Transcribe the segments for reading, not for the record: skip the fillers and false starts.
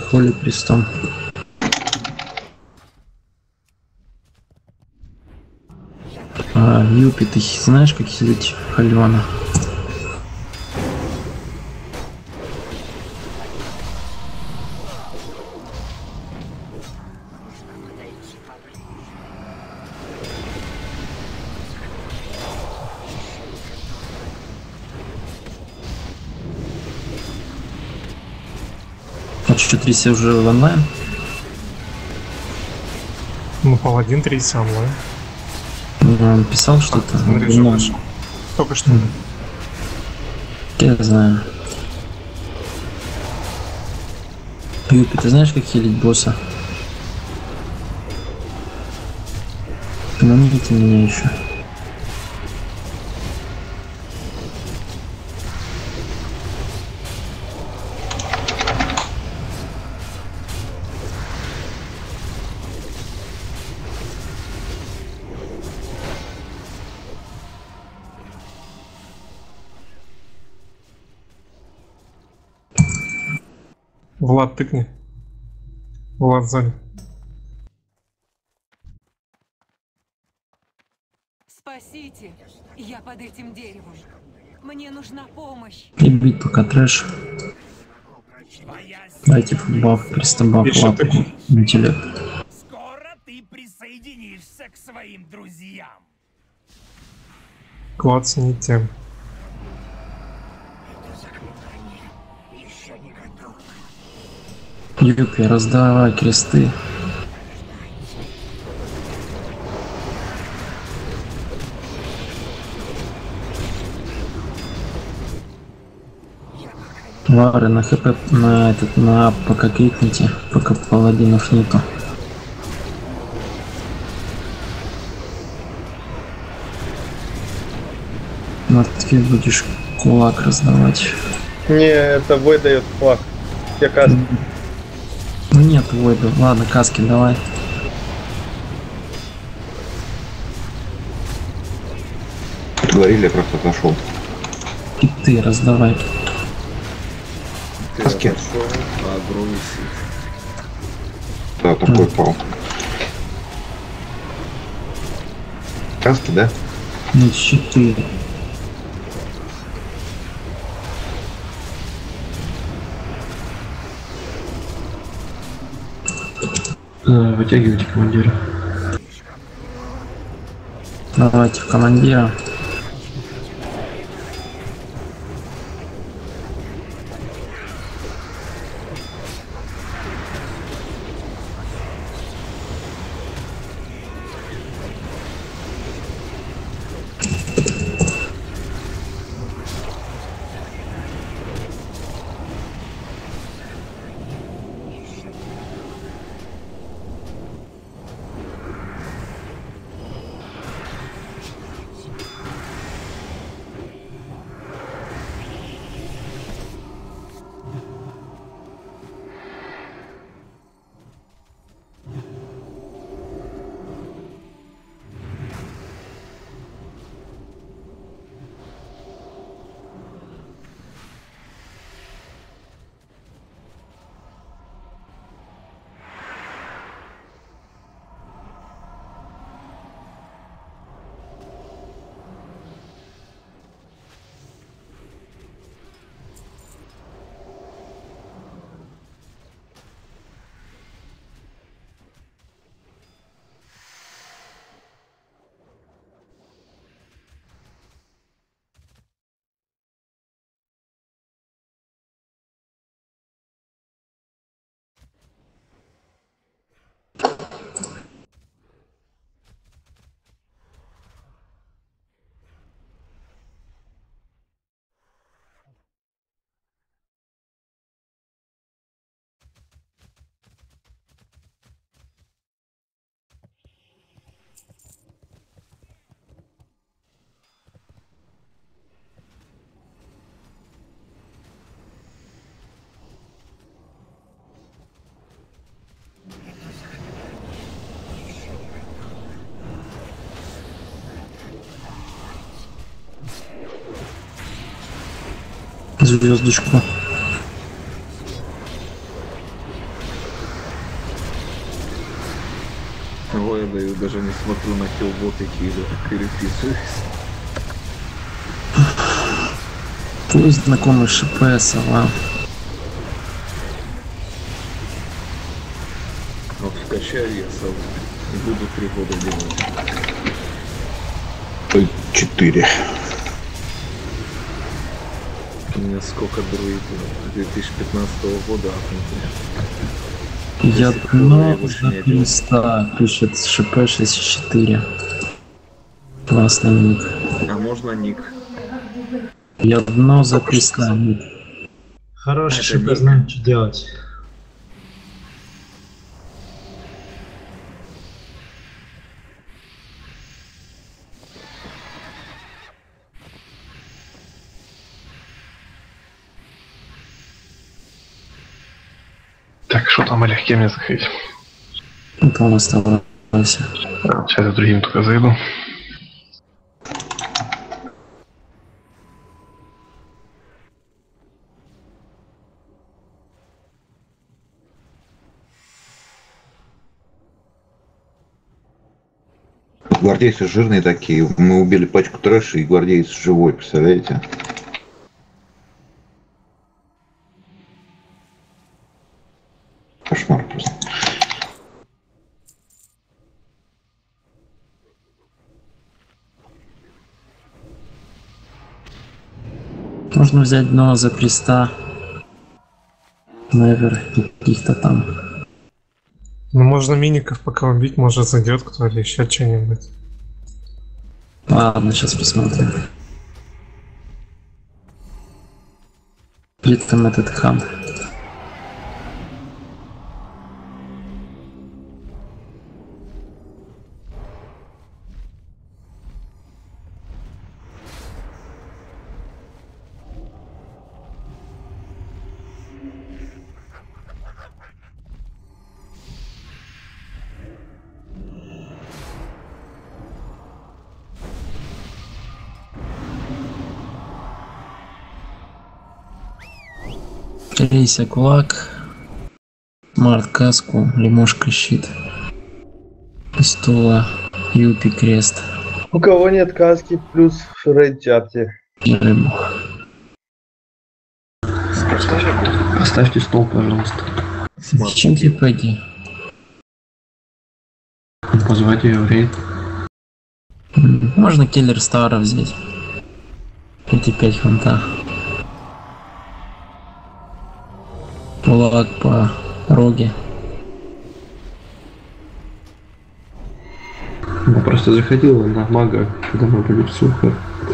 Холи Престон. Юпи, ты знаешь, как хилить Халена? А что, Трися уже в онлайн? Ну, паладин 3 онлайн. Он писал что-то? Смотри, что вышел. Только что. Я знаю. Юпи, ты знаешь, как хилить босса? Помогите меня еще. Влад, тыкни. Влад сзади. Спасите! Я под этим деревом. Мне нужна помощь. И бить пока трэш. Дайте футбаф, пристабаф, Еще лапу, ты. интеллект. Скоро ты присоединишься к своим друзьям. Клад не тем. Юпи, раздавай кресты. Вары на хп, на этот, на пока кликните, пока паладинов нету. Матвей, будешь кулак раздавать. Не, это бой дает флаг. Я каст. Ну нет войда. Ладно, каски давай. Говорили, я просто отошел. И ты раздавай. Каски. Да, такой пал. Каски, да? Нет, щиты. Вытягивайте командира. Давайте в командира. Звездочку. Ой, я даю, даже не смотрю на киллбот, какие-то переписываюсь. Твой знакомый ШП, сова. Вот скачаю я сам и буду 3 года делать. 4. У меня сколько друидов? 2015 года Я Если такого я дно больше за не делаю. 300, пишет ШП 64. Классный ник. А можно ник? Я дно за 300 ник. Хороший Это ШП, ник. знаем, что делать. Так, что там, Олег, кем мне заходить? Это он оставался. Сейчас я другим только зайду. Гвардейцы жирные такие. Мы убили пачку трэша и гвардеец живой, представляете? Кошмар просто. Можно взять дно за 300. Невер каких-то там. Ну, можно миников пока убить, может зайдет кто или еще что-нибудь. Ладно, сейчас посмотрим. Где там этот хан? Рейся кулак, Март каску, лимошка щит, пистола, юпи крест У кого нет каски, плюс рейд чапти. и рыбу. Поставьте стол, пожалуйста. Зачем тебе пойди? Позвать ее в рейд. Можно киллер Стара взять. Эти 5 ханта. Кулак по роге. Она просто заходила на мага, когда мы были в сухо.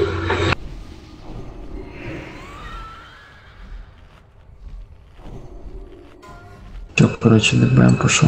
Чё, короче, ДБМ пошел.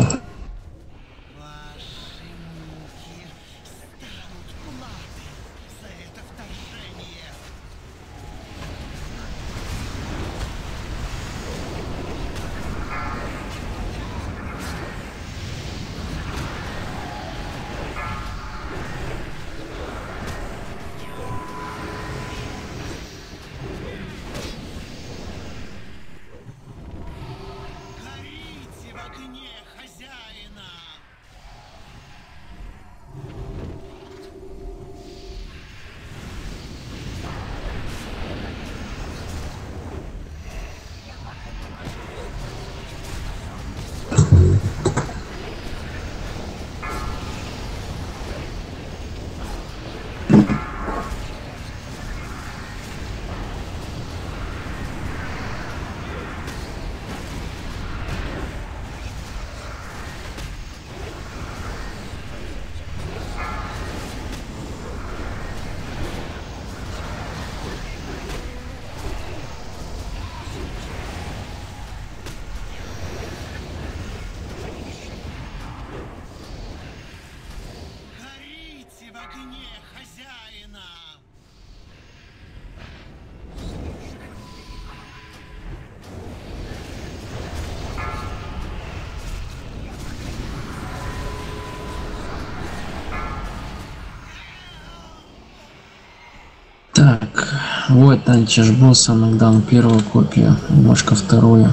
Так, вот антиш босса, нокдаун первую копию, немножко вторую.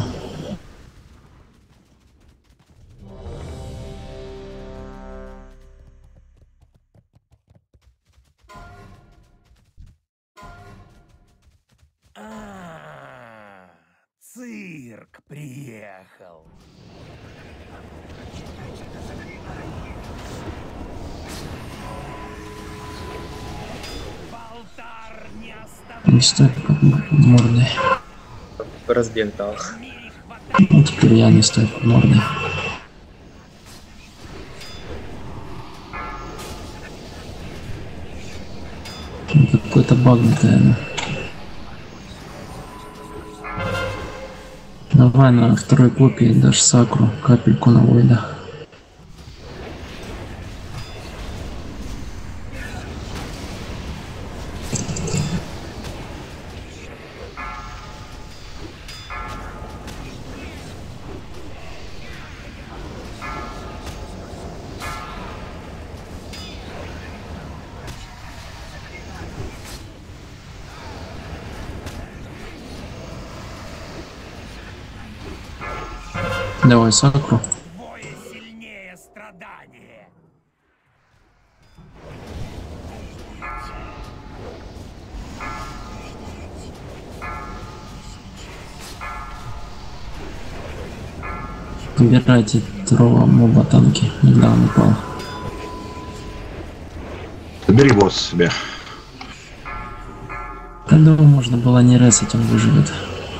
цирк приехал. Болтар не Не стоит под мордой. Разбег дал. Ну, теперь я не стою под мордой. Какой-то багнутый, да. Давай на второй копии дашь сакру, капельку на войда. Давай сакру. Двое сильнее страдания. Убирайте второго моба танки, недавно упал. Забери босс себе. Когда можно было не ресать, он выживет.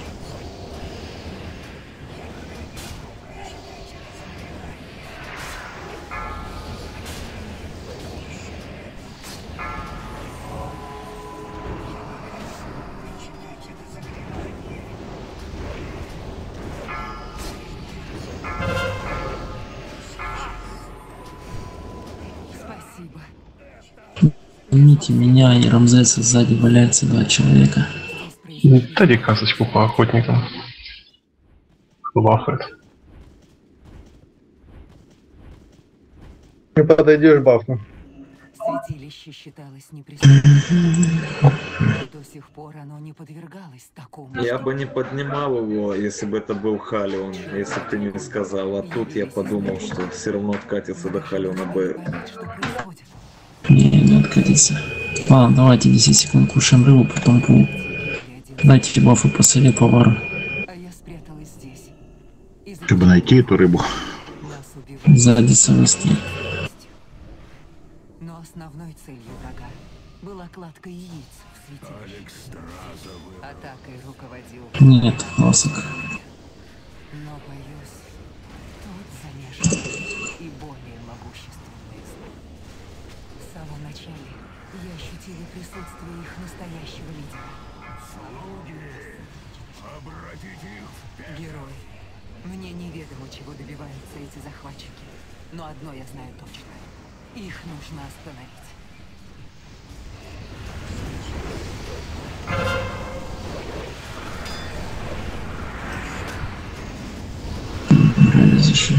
Спасибо. Помните, меня и Рамзеса сзади валяется 2 человека. Дай касочку по охотникам. Бафает. Не подойдешь, бафну. Святилище считалось неприступным. До сих пор оно не подвергалось такому. Я бы не поднимал его, если бы это был Халион, если бы ты не сказал. А тут я подумал, что все равно откатится до Халиона Б. Понять, что происходит. Не откатиться. Ладно, давайте 10 секунд кушаем рыбу, потом пул. Дайте бафы по сове повару. А я спряталась здесь. Чтобы найти эту рыбу. Нас убивают. Сзади совы стоит. Но основной целью врага была кладка яиц в святилище. Атакой руководил. Нет, носок. Но, боюсь, тут замешаны и более могущественные зло. В самом начале я ощутила присутствие их настоящего лидера. Герой. Мне неведомо, чего добиваются эти захватчики. Но одно я знаю точно. Их нужно остановить. Разреши.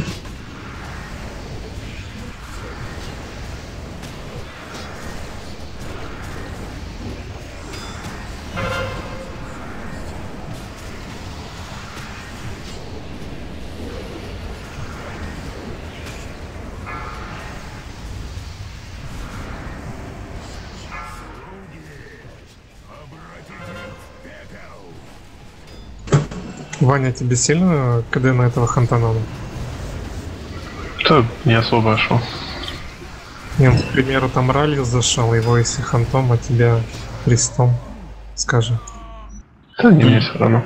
Ваня, тебе сильно КД на этого ханта надо? Да, не особо шел. Не, к примеру, там Ралью зашел, его если хантом, а тебя пристом, скажем. Да не, мне все равно.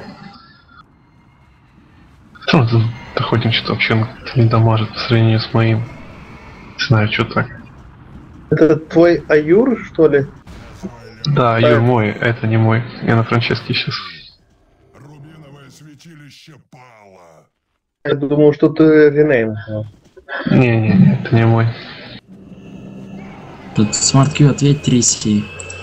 Что за охотник что-то вообще не дамажит по сравнению с моим. Не знаю, что так. Это твой Аюр, что ли? Да, Юр мой, это не мой. Я на Франческе сейчас. Рубиновое святилище пало. Я думал, что ты ренейм. Не, это не мой. Тут смарт Q ответь 3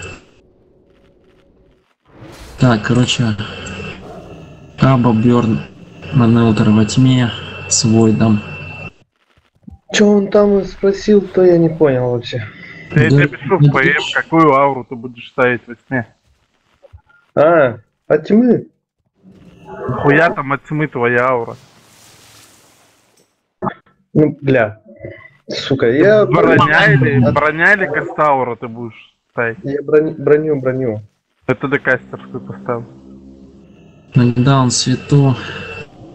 Так, короче. Каба, Бёрн, Манелтер во тьме с Войдом. Че он там спросил, то я не понял вообще. Я тебе пишу в ПМ, какую ауру ты будешь ставить во тьме. А, от тьмы? Хуя там от тьмы твоя аура. Ну, бля. Сука, я... Броня или кастаура ты будешь ставить? Я броню. Это декастерскую поставил. Нокдаун, свету.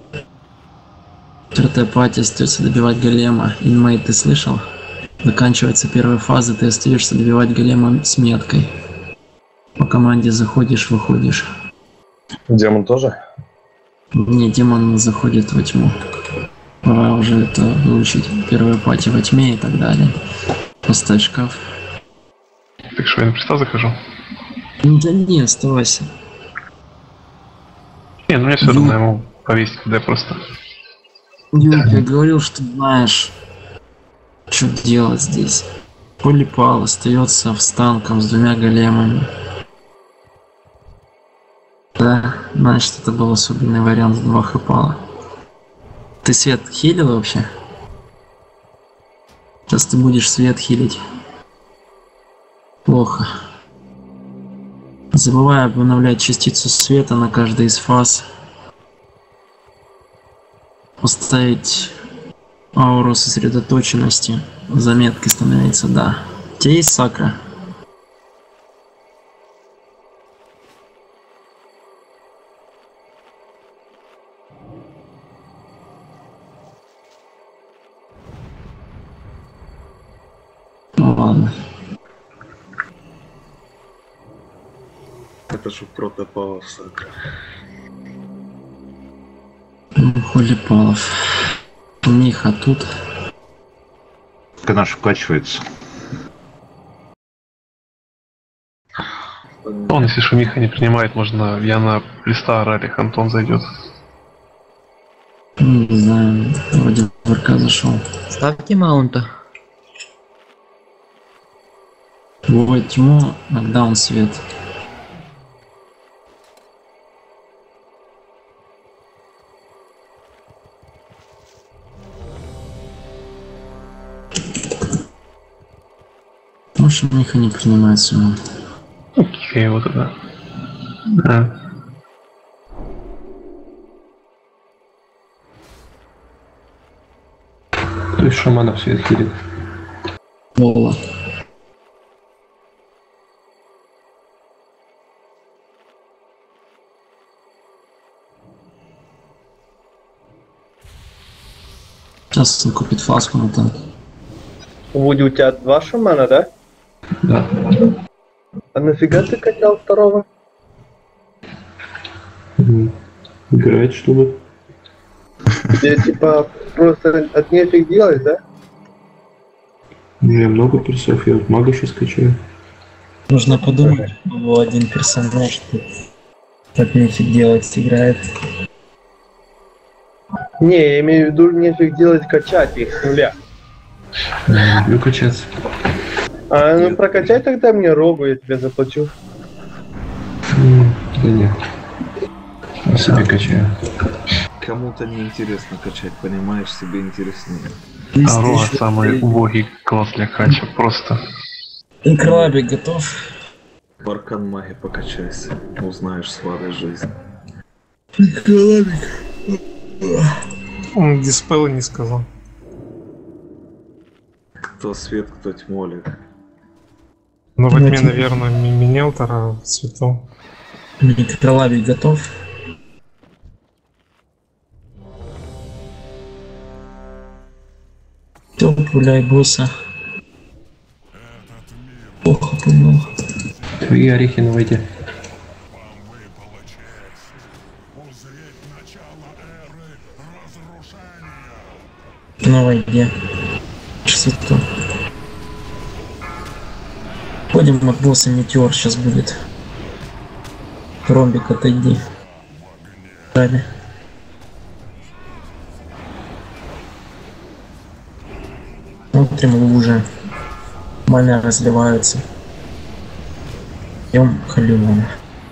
Четвертая пати остается добивать голема. Инмейт, ты слышал? Заканчивается первая фаза, ты остаешься добивать голема с меткой. По команде заходишь, выходишь. Демон тоже? Не, демон заходит во тьму. Пора уже это выучить. Первая пати во тьме и так далее. Поставь шкаф. Так что я на приста захожу? Да не, оставайся. Не, ну мне все равно ему повесить, когда я просто... Юг, я говорил, что знаешь, что делать здесь. Полипал остается в станком с двумя големами. Да, значит, это был особенный вариант с 2 хпала. Ты свет хилил вообще? Сейчас ты будешь свет хилить. Плохо. Забывай обновлять частицу света на каждой из фаз. Поставить ауру сосредоточенности. Заметкой становится, да. У тебя есть сакра? Ну ладно. Это же протопал сакра. Хулипалов. У них, а тут... Когда наш вкачивается. Он, если шумиха не принимает, можно я на листа орали, Антон зайдет. Не знаю, вроде в РК зашел. Ставьте маунта. Выводит тьму, нокдаун свет. Может, Миха не принимается ему. Я его туда. Да. То есть шаманов свет хилит. Вола. Сейчас он купит фласку на танк. Вуди, у тебя 2 шамана, да? Да. А нафига ты качал второго? Играть, чтобы. Тебе типа просто от нефиг делать, да? Я много персов, я вот мага сейчас качаю. Нужно подумать, был один персонаж, тут так нефиг делать играет. Не, я имею в виду нефиг делать качать их с нуля. Я люблю качаться. А ну прокачай тогда мне рогу, я тебе заплачу. Да нет. Я себе качаю. Кому-то не интересно качать, понимаешь, себе интереснее. Арова самый убогий класс для кача, просто. Инкрабик готов? В аркан маги покачайся, узнаешь сладость жизни. Инкрабик. Он диспелы не сказал. Кто свет, кто тьмолик. Но во тьме, наверное, менял Тара цветов. Инкрабик готов? Все, пуляй босса. Плохо пульнул. Твои орехи на воде. На воде. 600. Ходим от босса метеор сейчас будет. Ромбик, отойди. Далее. Смотрим лужи. Маля разливаются. Пьем халювом.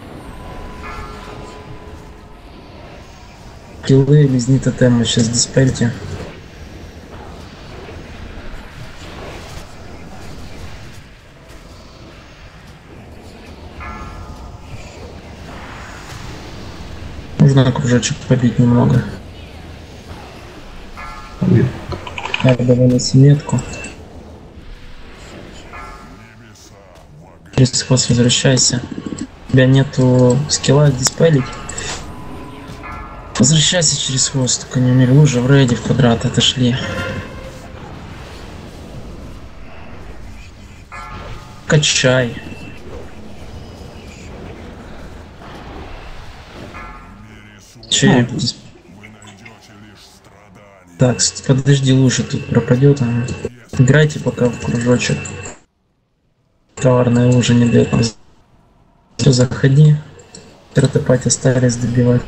Киллы лизни тотема сейчас диспельте. Нужно кружочек побить немного. Так, давай на метку. Через хвост возвращайся. У тебя нету скилла диспелить. Возвращайся через хвост, только не умери. Уже в рейде в квадрат отошли. Качай. Череп. Так, подожди, лучше тут пропадет. Играйте пока в кружочек. Коварная уже не дает нам. Все, заходи. Тратопать остались добивать.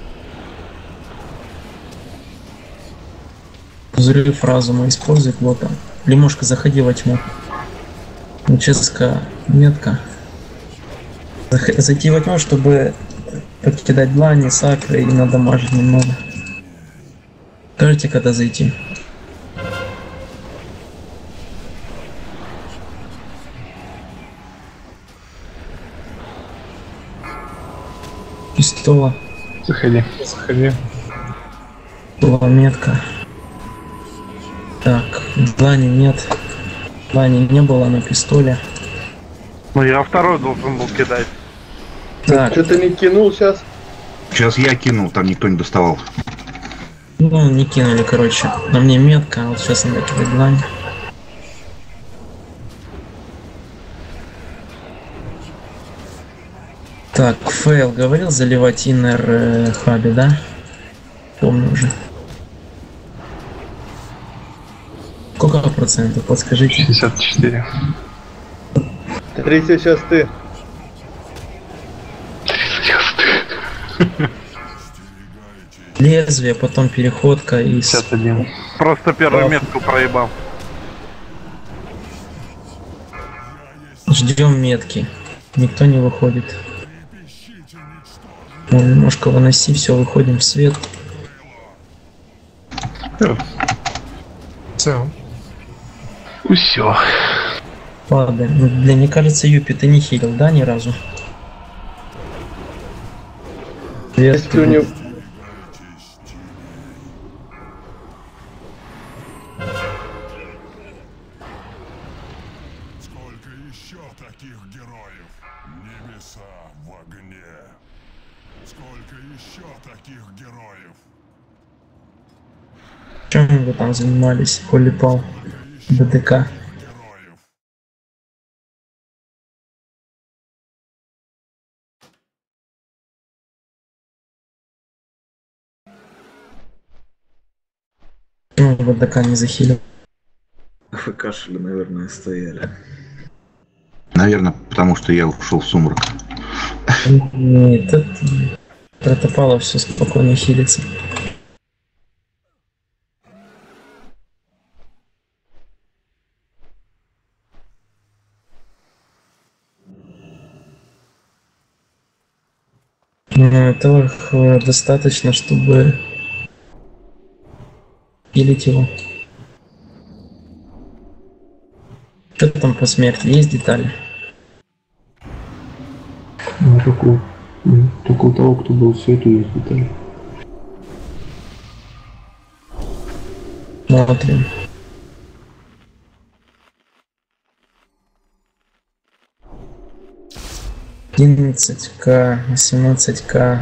Взрыв разума используй плота. Лимошка, заходи во тьму. Ческая метка. Зайти во тьму, чтобы покидать длани, сакры и надамажить немного. Скажите, когда зайти. Пистола. Заходи. Заходи. Была метка. Так, длани нет. Длани не было на пистоле. Ну я второй должен был кидать. Так. Что ты не кинул сейчас? Сейчас я кинул, там никто не доставал. Ну, не кинули, короче. На мне метка, а вот сейчас надо кидать длань. Так, фейл говорил заливать иннер хаби, да? Помню уже. Сколько процентов, подскажите? 64. Третий сейчас ты. Лезвие, потом переходка и... 51. Просто первую метку проебал. Ждем метки. Никто не выходит. Ну, немножко выноси, все, выходим в свет. Все. Все. Падаем. Ну, мне кажется, Юпи, ты не хилил, да, ни разу? Если у него... Сколько еще таких героев? Небеса в огне. Сколько еще таких героев? Чем вы там занимались? Холипал, БДК. Ну, БДК не захилил. Вы кашели, наверное, стояли. Наверное, потому что я ушел в сумрак. Нет, это... Протопало все спокойно хилится. Ну, этого достаточно, чтобы хилить его. Что там по смерти? Есть детали? Ну, только у того, кто был свету, есть детали. Смотрим. К 18к.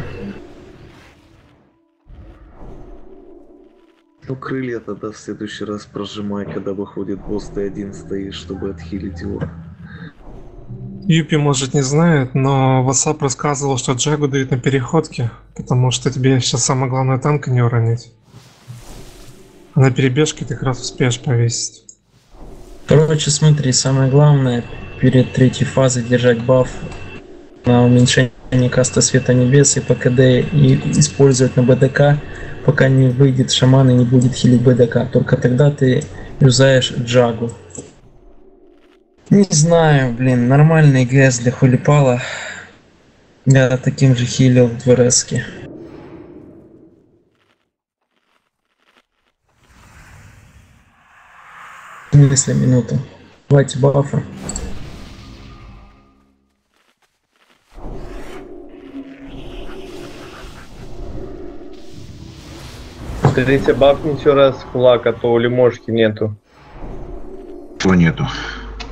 Ну, крылья тогда в следующий раз прожимай, когда выходит босс, ты один стоишь, чтобы отхилить его. Юпи, может, не знает, но WhatsApp рассказывал, что Джагу дают на переходке, потому что тебе сейчас самое главное танка не уронить. А на перебежке ты как раз успеешь повесить. Короче, смотри, самое главное перед третьей фазой держать баф на уменьшение каста Света Небес и ПКД и использовать на БДК, пока не выйдет шаман и не будет хилить БДК. Только тогда ты юзаешь Джагу. Не знаю, блин, нормальный ГС для Холипала. Я таким же хилил в РСке. В смысле минуту? Давайте бафы. Скажите, бафни еще раз кулак, а то у лимошки нету. Чего нету?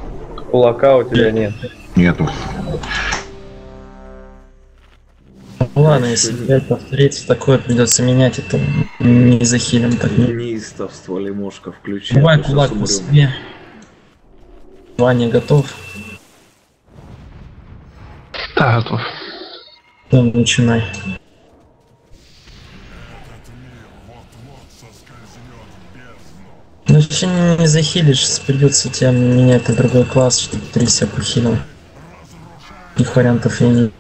Кулака у тебя нет. Нету. ладно, еще если опять повторится, такое придется менять, это не захилим так. неистовство лимошка включи. Давай а то кулак щас по умрем. себе. Ваня готов? Да, готов. Да, начинай. Ну вообще не захилишь, придется тебе менять на другой класс, чтобы ты себя похилил. Таких вариантов я не...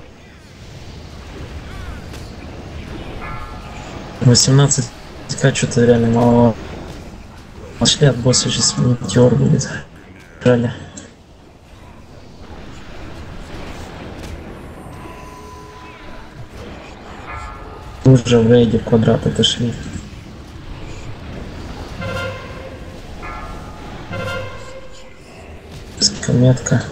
18к что-то реально мало. Пошли от босса, сейчас метеор будет. Жаль. Уже в рейде в квадрат отошли. Метка.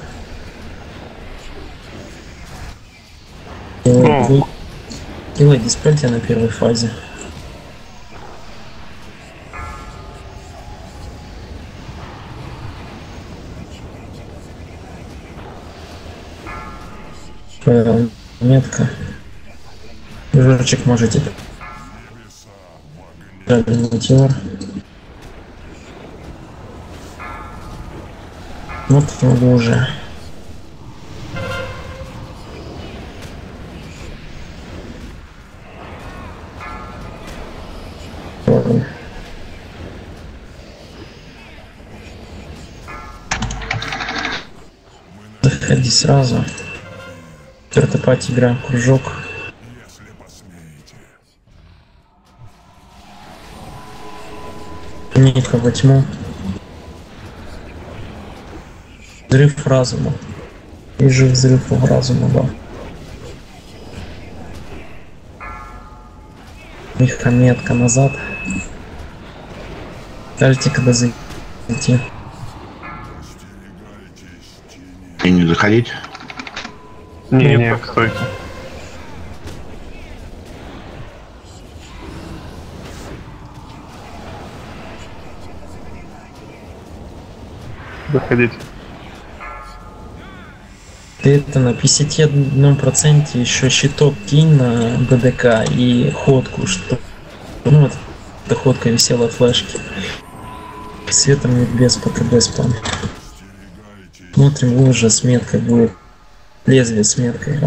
Делай диспельте на первой фазе. Метка. Жорчик можете. Метеор. Вот его уже. Заходи сразу. Тертопать играем кружок. Нитка во тьму. Взрыв разума. Вижу взрыв разума, да. Миха метка назад. Скажите, когда зайти. И не заходить? Не, стойте. Заходите. Ты это на 51% еще щиток кинь на БДК и ходку, что... Ну вот, эта ходка висела в флешке. Светом нет без ПКБ спам. Смотрим, уже с меткой будет. Лезвие с меткой.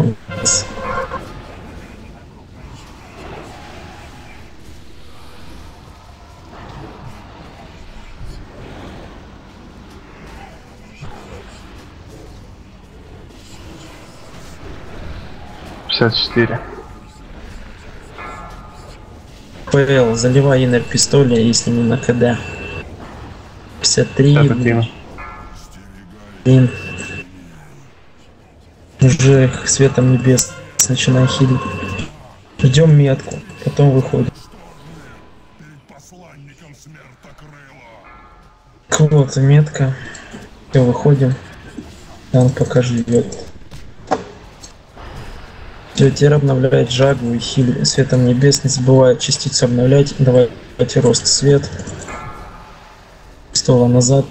ПЛ, заливай инер пистоля, если не на КД. 53. Блин. Уже светом небес начинай хилить. Ждем метку, потом выходим. Вот метка. Все, выходим. Он пока живет. Все, теперь обновляет жагу и хиль светом небес. Не забывай частицу обновлять. Давайте рост свет. Стола назад.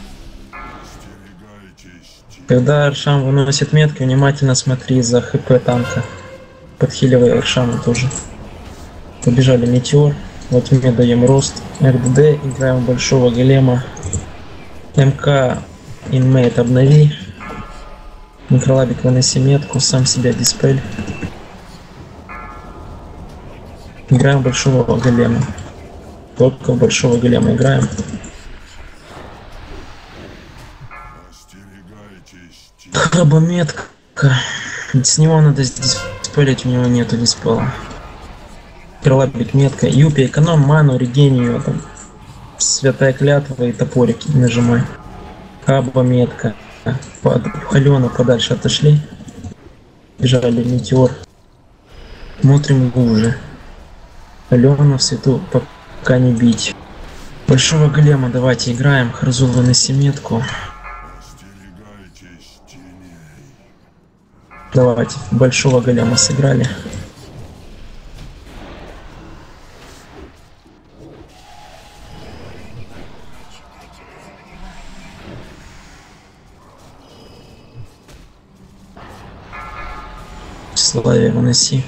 Когда Аршам выносит метки, внимательно смотри за ХП танка. Подхиливай Аршаму тоже. Побежали метеор. Вот мы даем рост. РДД, играем большого голема. МК инмейт обнови. Микролабик выноси метку, сам себя диспель. Играем большого голема. Только большого голема играем. Хаба метка. С него надо диспелить, у него нету диспела. Микролабик метка. Юпи, эконом ману, регению, там. Святая клятва и топорики нажимай. Хаба метка. Алена подальше отошли. Бежали метеор. Смотрим глубже. Алена в свету пока не бить. Большого голема давайте играем. Харзул выноси метку. Давайте большого голема сыграли. Славе, выноси.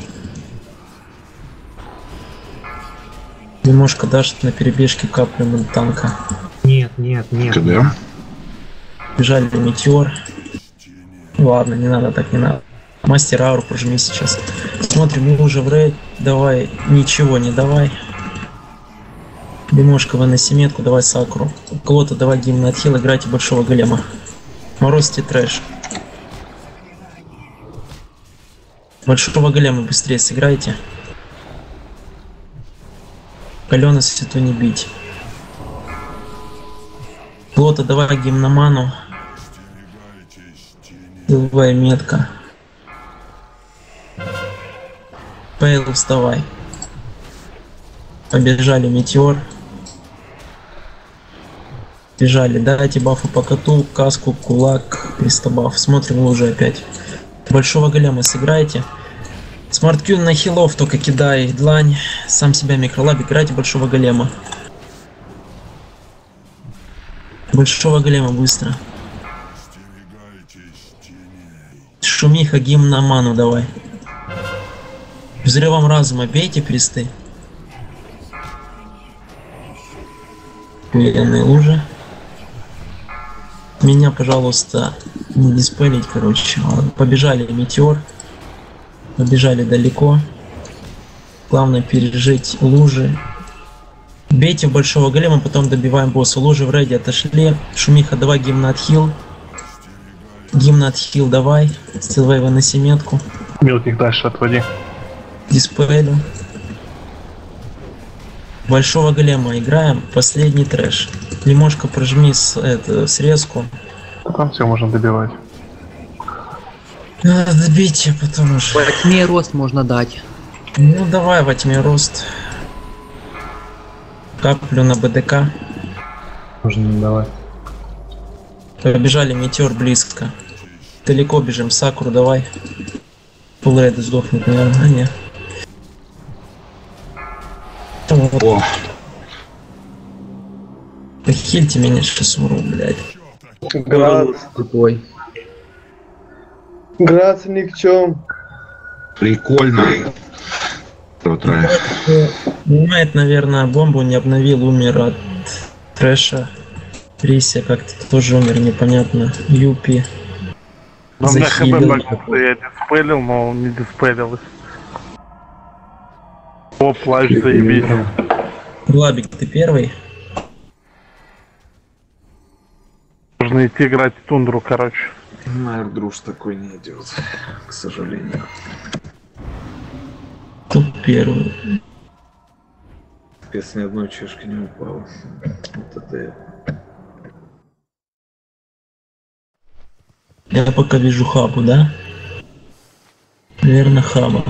Немножко дашь на перебежке каплю на танка. Нет, нет, нет. КД. Бежали метеор. Ладно, не надо так, не надо. Мастер ауру прожми сейчас. Смотрим, мы уже в рейд. Давай, ничего не давай. Немножко выноси метку, давай сакру. У кого-то давай гимн отхил, играйте большого голема. Морозьте трэш. Большого голема быстрее сыграйте. Калёна свету не бить. Кого-то давай гимн на ману. Силовая метка. Пейл, вставай. Побежали метеор. Бежали, дайте бафы по коту, каску, кулак, пристабаф. Смотрим лужи опять. Большого голема сыграйте. Смарт-кью на хилов только кидай длань. Сам себя микролаб, играйте большого голема. Большого голема быстро. Шумиха, гимн на ману давай. Взрывом разума бейте присты. Уверенные лужи. Меня, пожалуйста, не диспелить, короче. Ладно, побежали метеор. Побежали далеко. Главное пережить лужи. Бейте в большого голема, потом добиваем босса. Лужи в рейде отошли. Шумиха, давай гимн отхил. Гимн отхил давай. Стилвей, выноси метку. Мелких дальше отводи. Диспелю. Большого голема играем. Последний трэш. Лимошка прожми срезку. Там все можно добивать. Надо добить, потому что... Во тьме рост можно дать. Ну давай во тьме рост. Каплю на БДК. Можно не давать. Побежали метеор близко. Далеко бежим. Сакуру давай. Фуллрейд сдохнет, наверное. А, нет. Вот. О, Хильте меня, сейчас умру, блядь. Град. Такой. Град ни в чем. прикольно. Утро. Понимает, наверное, бомбу не обновил, умер от трэша. Прися как-то тоже умер, непонятно. Юпи. Но у меня хп Захилил. максимум, я диспелил, но он не диспелилось. О, плащ заебись. Лабик, ты первый? Нужно идти играть в тундру, короче. Друж такой не идет, к сожалению. Тут первый. Без ни одной чешки не упало. Вот это Я пока вижу хабу, да? Наверное, хаба.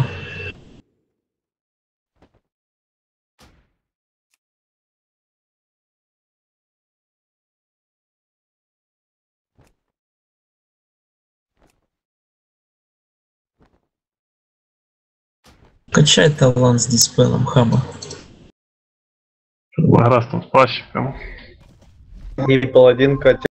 Качай талант с диспелом хаба. Раз там с пащиком. И паладин катя.